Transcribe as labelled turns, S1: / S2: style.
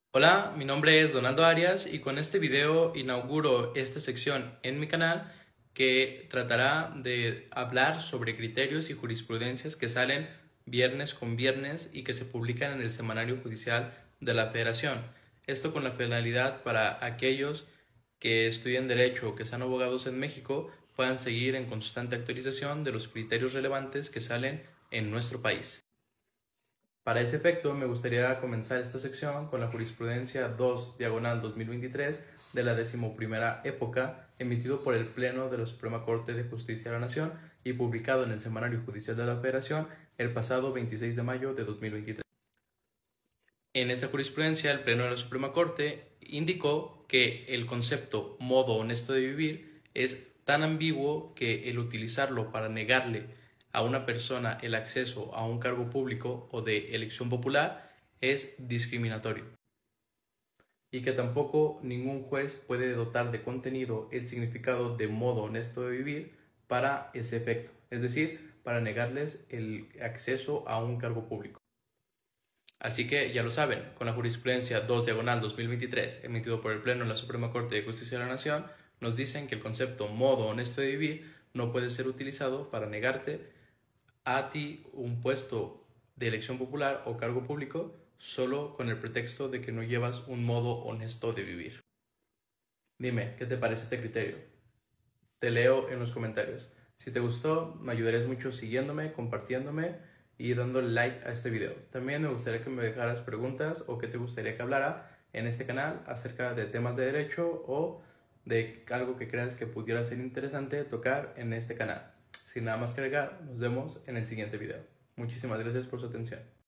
S1: Hola, mi nombre es Donaldo Arias y con este video inauguro esta sección en mi canal que tratará de hablar sobre criterios y jurisprudencias que salen viernes con viernes y que se publican en el Semanario Judicial de la Federación. Esto con la finalidad para aquellos que estudien Derecho o que sean abogados en México puedan seguir en constante actualización de los criterios relevantes que salen en nuestro país. Para ese efecto, me gustaría comenzar esta sección con la jurisprudencia 2/2023 de la 11ª época, emitido por el Pleno de la Suprema Corte de Justicia de la Nación y publicado en el Semanario Judicial de la Federación el pasado 26 de mayo de 2023. En esta jurisprudencia, el Pleno de la Suprema Corte indicó que el concepto modo honesto de vivir es tan ambiguo que el utilizarlo para negarle a una persona el acceso a un cargo público o de elección popular es discriminatorio y que tampoco ningún juez puede dotar de contenido el significado de modo honesto de vivir para ese efecto, es decir, para negarles el acceso a un cargo público. Así que ya lo saben, con la jurisprudencia 2/2023 emitido por el Pleno de la Suprema Corte de Justicia de la Nación, nos dicen que el concepto modo honesto de vivir no puede ser utilizado para negarte a ti un puesto de elección popular o cargo público solo con el pretexto de que no llevas un modo honesto de vivir. Dime, ¿qué te parece este criterio? Te leo en los comentarios. Si te gustó, me ayudarías mucho siguiéndome, compartiéndome y dándole like a este video. También me gustaría que me dejaras preguntas o que te gustaría que hablara en este canal acerca de temas de derecho o de algo que creas que pudiera ser interesante tocar en este canal. Sin nada más que agregar, nos vemos en el siguiente video. Muchísimas gracias por su atención.